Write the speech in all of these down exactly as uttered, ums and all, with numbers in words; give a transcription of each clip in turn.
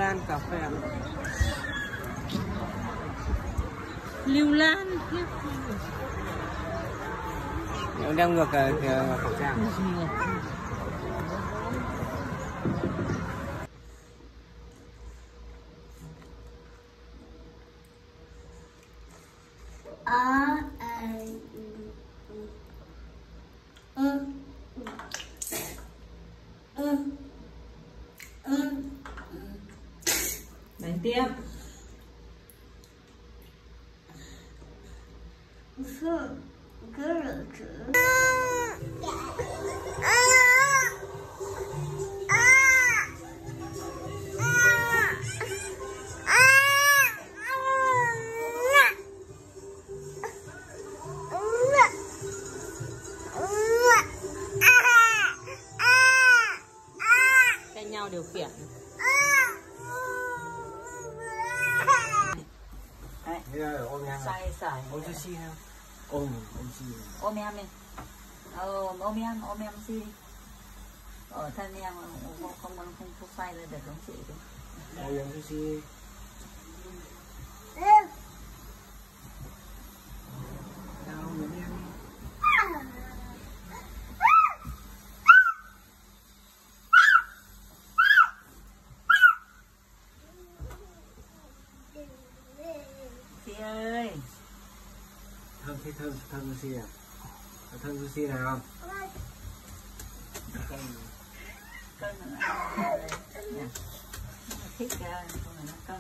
lan cà phê. Lưu lan. Đeo ngược uh, khẩu trang. A ừ. Ừ. Ừ. Đánh tiếp. Cứ rửa chữ. Tranh nhau điều khiển. Đấy. Sai sải. Ôm sushi ha. Ôm, ôm sushi. Ôm em đi. Ờ, ôm em, ôm em sushi đi. Ở thân em không không không không, không xoay lên được giống chị đi. Ôm em sushi. Chị ơi. Thơm thấy thơm thơm sushi à? Có thơm sushi nào không? Cân cân thích ra không phải nó cân.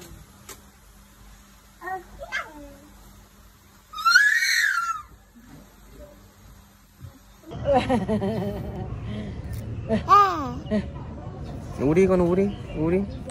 Ngủ đi con, ngủ đi, ngủ đi.